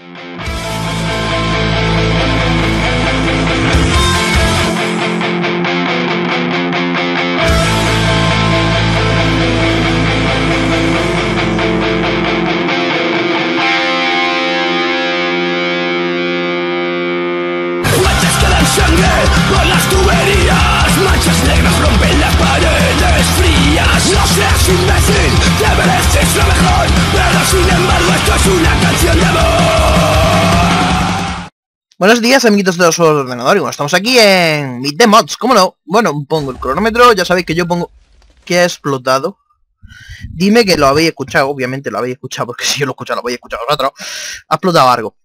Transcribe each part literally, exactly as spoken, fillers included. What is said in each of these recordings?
Sangre por las tuberías, manchas negras rompen las paredes frías. No seas imbécil, te mereces lo mejor, pero sin embargo esto es una canción de amor. Buenos días, amiguitos de los juegos de ordenador, y bueno, estamos aquí en Meet the Mods, ¿cómo no? Bueno, pongo el cronómetro, ya sabéis que yo pongo que ha explotado. Dime que lo habéis escuchado, obviamente lo habéis escuchado, porque si yo lo he escuchado lo habéis escuchado vosotros. Ha explotado algo.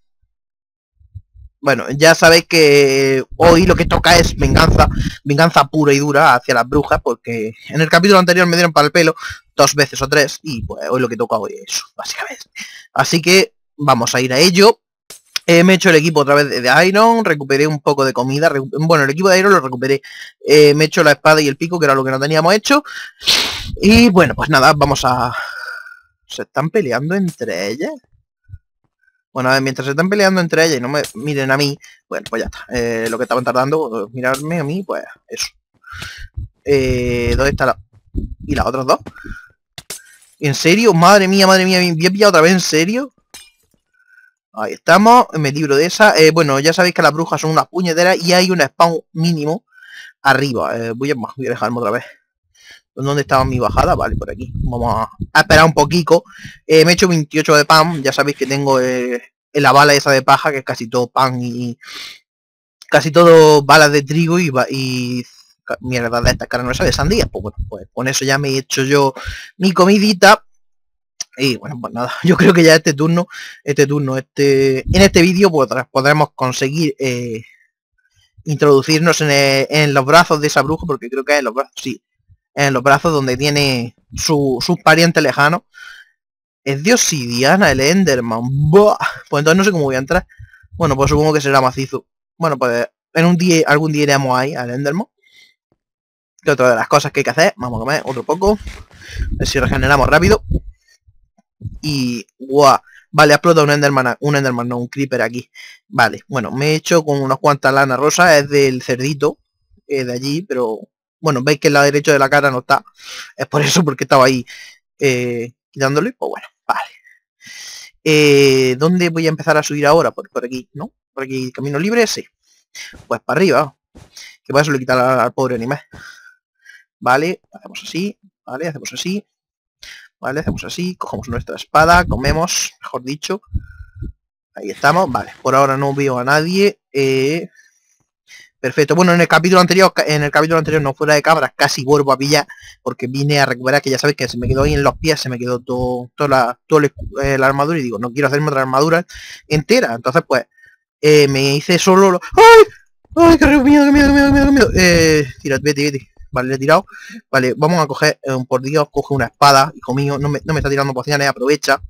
Bueno, ya sabéis que hoy lo que toca es venganza, venganza pura y dura hacia las brujas, porque en el capítulo anterior me dieron para el pelo dos veces o tres, y pues hoy lo que toca hoy es eso, básicamente. Así que vamos a ir a ello. Eh, me he hecho el equipo otra vez de Iron, recuperé un poco de comida, bueno, el equipo de Iron lo recuperé, eh, me he hecho la espada y el pico, que era lo que no teníamos hecho, y bueno, pues nada, vamos a... ¿Se están peleando entre ellas? Bueno, a ver, mientras se están peleando entre ellas y no me miren a mí, bueno, pues ya está. Eh, lo que estaban tardando, mirarme a mí, pues eso. Eh, ¿Dónde está la...? ¿Y las otras dos? ¿En serio? Madre mía, madre mía, ¿me he pillado otra vez en serio? Ahí estamos, me libro de esa. Eh, bueno, ya sabéis que las brujas son unas puñeteras y hay un spawn mínimo arriba. Eh, voy, a, voy a dejarme otra vez. ¿Dónde estaba mi bajada? Vale, por aquí. Vamos a, a esperar un poquito. Eh, me he hecho veintiocho de pan. Ya sabéis que tengo eh, en la bala esa de paja, que es casi todo pan y... Casi todo balas de trigo y... y mierda de estas caramelas de sandía. Pues bueno, pues con eso ya me he hecho yo mi comidita. Y bueno, pues nada. Yo creo que ya este turno... Este turno, este... En este vídeo pues, podremos conseguir... Eh, introducirnos en, el, en los brazos de esa bruja. Porque creo que es en los brazos, sí. En los brazos donde tiene su, sus parientes lejanos. Es de obsidiana el Enderman. ¡Buah! Pues entonces no sé cómo voy a entrar. Bueno, pues supongo que será macizo. Bueno, pues en un día, algún día iremos ahí al Enderman. Que otra de las cosas que hay que hacer. Vamos a comer otro poco. A ver si regeneramos rápido. Y... ¡guau! Vale, ha explotado un Enderman. Un Enderman, no, un Creeper aquí. Vale, bueno, me he hecho con unas cuantas lanas rosas. Es del cerdito. Eh, de allí, pero... Bueno, veis que el lado derecho de la cara no está. Es por eso, porque estaba ahí eh, quitándole. Pues bueno, vale. Eh, ¿Dónde voy a empezar a subir ahora? Por, por aquí, ¿no? Por aquí, camino libre, sí. Pues para arriba. Que para eso le quitar al, al pobre animal. Vale, hacemos así. Vale, hacemos así. Vale, hacemos así. Cogemos nuestra espada, comemos, mejor dicho. Ahí estamos. Vale, por ahora no veo a nadie. Eh... Perfecto, bueno, en el capítulo anterior, en el capítulo anterior no fuera de cámaras, casi vuelvo a pillar, porque vine a recuperar, que ya sabéis que se me quedó ahí en los pies, se me quedó todo, toda la, todo el, eh, la armadura, y digo, no quiero hacerme otra armadura entera, entonces pues, eh, me hice solo lo... ¡Ay! ¡Ay, qué miedo, qué miedo, qué miedo, qué miedo, qué miedo! Eh, tira, vete, vete, vale, le he tirado, vale, vamos a coger, eh, por Dios, coge una espada, hijo mío, no me, no me está tirando pociones, aprovecha,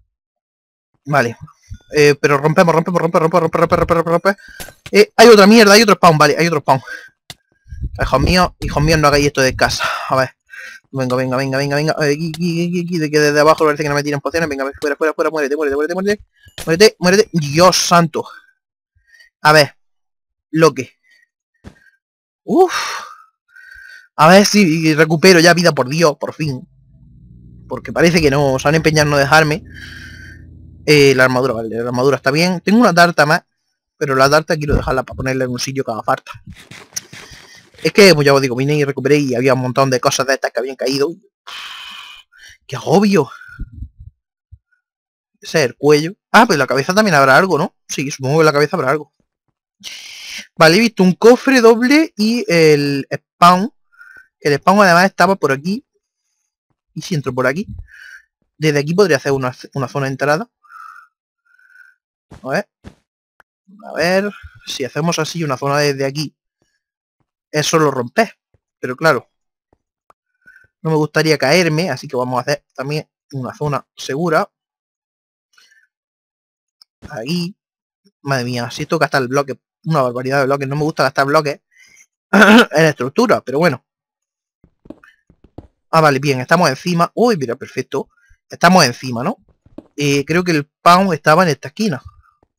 vale. Eh, pero rompemos, rompemos, rompemos, rompemos, rompemos, rompemos, rompemos, rompemos. Eh, hay otra mierda, hay otro spawn, vale, hay otro spawn. Hijos míos, hijos míos, no hagáis esto de casa. A ver. Venga, venga, venga, venga, venga. Aquí, aquí, aquí, aquí, de que desde abajo parece que no me tiran pociones. Venga, fuera, fuera, fuera, muérete, muérete, muérete, muérete. Muérete, muérete. Dios santo. A ver. Lo que. Uff. A ver si recupero ya vida, por Dios, por fin. Porque parece que no, se han empeñado en no dejarme. Eh, la armadura, vale, la armadura está bien. Tengo una tarta más, pero la tarta quiero dejarla para ponerla en un sitio que haga falta. Es que, pues ya os digo, vine y recuperé y había un montón de cosas de estas que habían caído. ¡Qué agobio! Ese es el cuello. Ah, pues la cabeza también habrá algo, ¿no? Sí, supongo que en la cabeza habrá algo. Vale, he visto un cofre doble y el spawn. El spawn además estaba por aquí. Y si entro por aquí, desde aquí podría hacer una, una zona de entrada. A ver. A ver. Si hacemos así una zona desde aquí, eso lo rompe. Pero claro, no me gustaría caerme, así que vamos a hacer también una zona segura. Ahí. Madre mía, si esto gasta el bloque, una barbaridad de bloques. No me gusta gastar bloques en estructura, pero bueno. Ah, vale, bien, estamos encima. Uy, mira, perfecto. Estamos encima, ¿no? Eh, creo que el spawn estaba en esta esquina.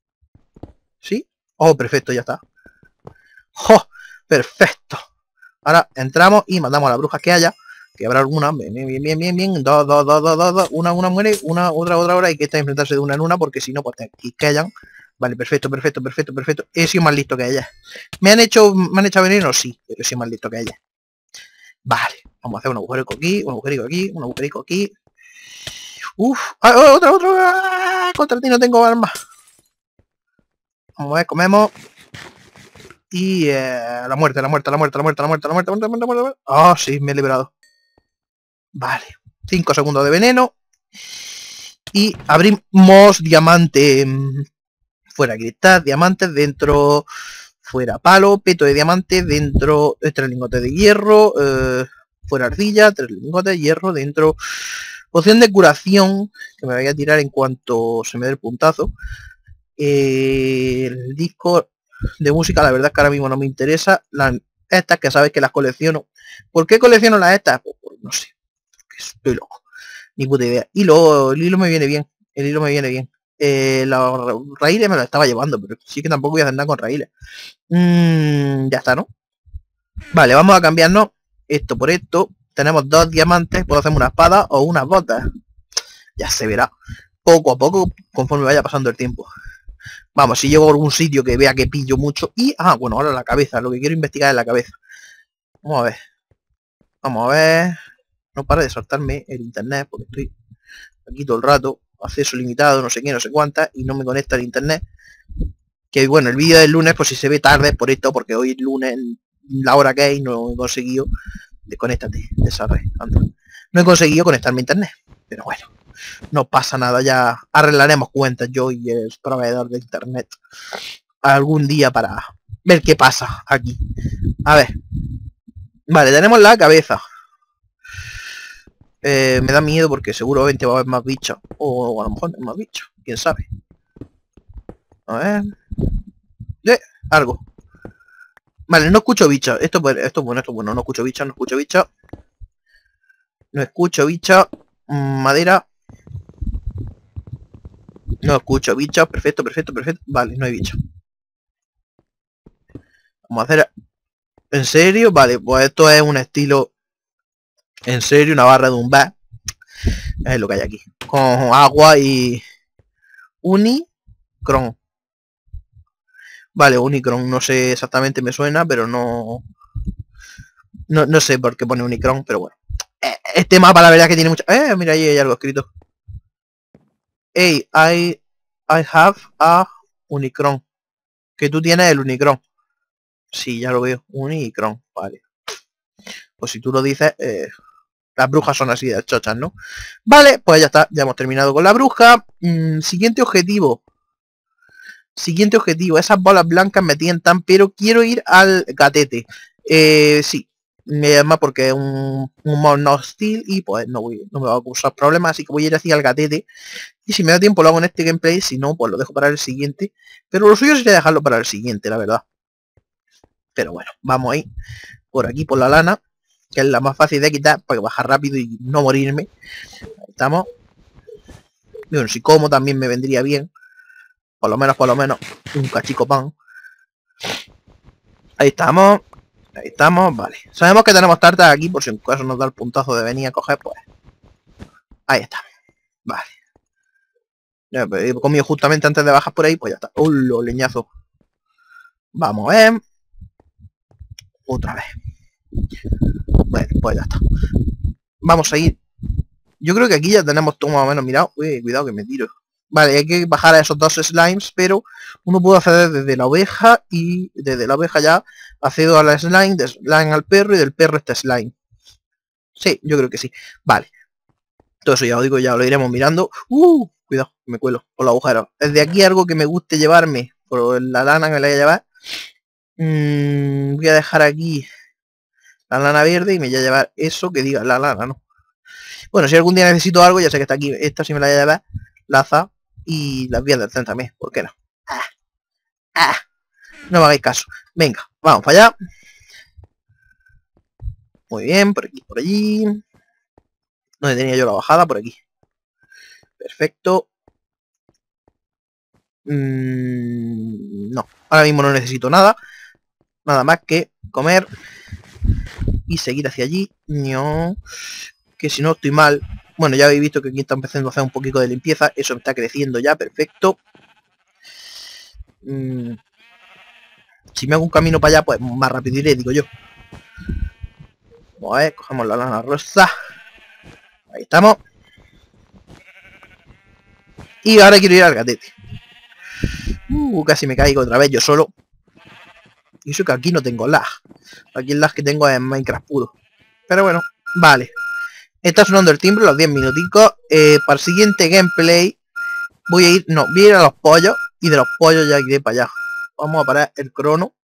¿Sí? Oh, perfecto, ya está. ¡Oh! Perfecto. Ahora entramos y matamos a la bruja que haya. Que habrá alguna. Bien, bien, bien, bien, bien. Dos, dos, dos, dos, dos, dos. Una, una muere. Una, otra, otra, otra. Hay que estar enfrentarse de una en una porque si no, pues aquí callan. Vale, perfecto, perfecto, perfecto, perfecto. He sido más listo que ella. ¿Me han hecho, me han echado veneno? Sí, pero he sido más listo que ella. Vale, vamos a hacer un agujerico aquí, un agujerico aquí, un agujerico aquí. Uf, ah, oh, otro, otro. Ah, contra ti no tengo armas. Vamos a ver, comemos. Y eh, la muerte, la muerte, la muerte, la muerte, la muerte, la muerte, la muerte, la muerte, la muerte. Ah, sí, me he liberado. Vale, cinco segundos de veneno. Y abrimos diamante. Fuera cristal, diamantes, dentro. Fuera palo, peto de diamante, dentro. Tres lingotes de hierro. Eh, fuera arcilla, tres lingotes de hierro, dentro. Poción de curación, que me voy a tirar en cuanto se me dé el puntazo. Eh, el disco de música, la verdad es que ahora mismo no me interesa. Las, estas que sabes que las colecciono. ¿Por qué colecciono las estas? Pues, pues, no sé. Estoy loco. Ni puta idea. Y luego el hilo me viene bien. El hilo me viene bien. Eh, los raíles me lo estaba llevando, pero sí que tampoco voy a hacer nada con raíles. Mm, ya está, ¿no? Vale, vamos a cambiarnos esto por esto. Tenemos dos diamantes. Puedo hacerme una espada o unas botas. Ya se verá. Poco a poco, conforme vaya pasando el tiempo. Vamos, si llego a algún sitio que vea que pillo mucho. Y, ah, bueno, ahora la cabeza. Lo que quiero investigar es la cabeza. Vamos a ver. Vamos a ver. No para de saltarme el internet porque estoy aquí todo el rato. Acceso limitado, no sé qué, no sé cuántas. Y no me conecta el internet. Que bueno, el vídeo del lunes, pues si se ve tarde por esto, porque hoy es lunes, la hora que hay, no he conseguido. Desconéctate de esa red, anda. No he conseguido conectarme a internet. Pero bueno, no pasa nada, ya arreglaremos cuentas yo y el proveedor de internet algún día para ver qué pasa aquí. A ver. Vale, tenemos la cabeza. Eh, me da miedo porque seguramente va a haber más bichos. O a lo mejor no hay más bichos. Quién sabe. A ver. Eh, algo. Vale, no escucho bichos. Esto, esto es bueno, esto es bueno. No escucho bichos, no escucho bichos. No escucho bichos. Madera. No escucho bichos. Perfecto, perfecto, perfecto. Vale, no hay bichos. Vamos a hacer... ¿En serio? Vale, pues esto es un estilo... En serio, una barra de un bar. Es lo que hay aquí. Con agua y... Unicron. Vale, Unicron. No sé exactamente, me suena, pero no... No, no sé por qué pone Unicron, pero bueno. Este mapa la verdad es que tiene mucha... Eh, mira, ahí hay algo escrito. Hey, I, I have a Unicron. Que tú tienes el Unicron. Sí, ya lo veo. Unicron, vale. Pues si tú lo dices, eh, las brujas son así de chochas, ¿no? Vale, pues ya está. Ya hemos terminado con la bruja. Mm, siguiente objetivo. Siguiente objetivo. Esas bolas blancas me tientan, pero quiero ir al gatete. Eh, sí. Me llama porque es un, un mod no hostil y pues no, voy, no me va a causar problemas, así que voy a ir hacia el gatete. Y si me da tiempo lo hago en este gameplay, si no, pues lo dejo para el siguiente. Pero lo suyo sería dejarlo para el siguiente, la verdad. Pero bueno, vamos ahí. Por aquí, por la lana, que es la más fácil de quitar, para bajar rápido y no morirme. Ahí estamos. Bueno, si como también me vendría bien. Por lo menos, por lo menos, un cachico pan. Ahí estamos. Ahí estamos, vale. Sabemos que tenemos tartas aquí, por si en caso nos da el puntazo de venir a coger, pues. Ahí está. Vale. Ya, pues, he comido justamente antes de bajar por ahí, pues ya está. ¡Uh, lo leñazo! Vamos a ver. Otra vez. Bueno, pues ya está. Vamos a ir. Yo creo que aquí ya tenemos todo más o menos mirado. Uy, cuidado que me tiro. Vale, hay que bajar a esos dos slimes, pero uno puede acceder desde la oveja y desde la oveja ya accedo a la slime, de slime al perro y del perro este slime. Sí, yo creo que sí. Vale. Todo eso ya lo digo, ya lo iremos mirando. Uh, cuidado, me cuelo por los agujeros. Desde aquí algo que me guste llevarme, por la lana que me la voy a llevar. Mm, voy a dejar aquí la lana verde y me voy a llevar eso que diga la lana, ¿no? Bueno, si algún día necesito algo, ya sé que está aquí. Esta sí me la voy a llevar. Laza. Y las vías del tren también. ¿Por qué no? Ah, ah, no me hagáis caso. Venga, vamos para allá. Muy bien, por aquí, por allí. ¿Dónde tenía yo la bajada? Por aquí. Perfecto. Mm, no. Ahora mismo no necesito nada. Nada más que comer. Y seguir hacia allí. No. Que si no estoy mal. Bueno, ya habéis visto que aquí está empezando a hacer un poquito de limpieza. Eso está creciendo ya, perfecto. Mm. Si me hago un camino para allá, pues más rápido iré, digo yo. Vamos a ver, cogemos la lana rosa. Ahí estamos. Y ahora quiero ir al gatete. Uh, casi me caigo otra vez yo solo. Y eso que aquí no tengo lag. Aquí el lag que tengo es Minecraft puro. Pero bueno, vale. Está sonando el timbre, los diez minuticos. Eh, para el siguiente gameplay voy a ir... No, voy a ir a los pollos. Y de los pollos ya iré para allá. Vamos a parar el crono.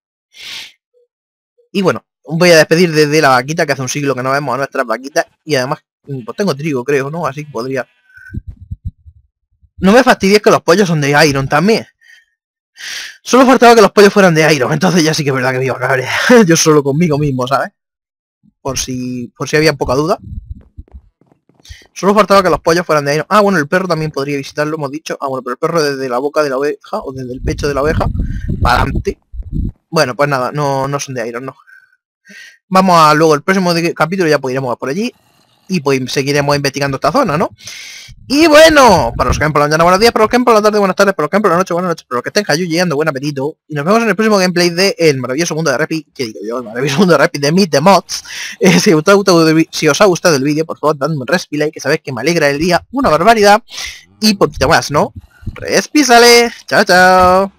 Y bueno, voy a despedir desde la vaquita, que hace un siglo que no vemos a nuestras vaquitas. Y además, pues tengo trigo, creo, ¿no? Así que podría... No me fastidies que los pollos son de Iron también. Solo faltaba que los pollos fueran de Iron. Entonces ya sí que es verdad que me iba a cabrear. Yo solo conmigo mismo, ¿sabes? Por si, por si había poca duda. Solo faltaba que los pollos fueran de Iron. Ah, bueno, el perro también podría visitarlo, hemos dicho. Ah, bueno, pero el perro desde la boca de la oveja, o desde el pecho de la oveja, para adelante. Bueno, pues nada, no, no son de Iron, no. Vamos a luego el próximo capítulo, ya pues iremos por allí. Y pues seguiremos investigando esta zona, ¿no? Y bueno, para los que ven por la mañana, buenos días, para los que ven por la tarde, buenas tardes, para los que ven por la noche, buenas noches, para los que estén cayuyeando, buen apetito. Y nos vemos en el próximo gameplay de El Maravilloso Mundo de Repi, que digo yo, El Maravilloso Mundo de Repi de Meet the Mods. Eh, si, os ha gustado, si os ha gustado el vídeo, por favor, dadme un respi like, que sabéis que me alegra el día, una barbaridad. Y poquito más, ¿no? Respí sale, chao, chao.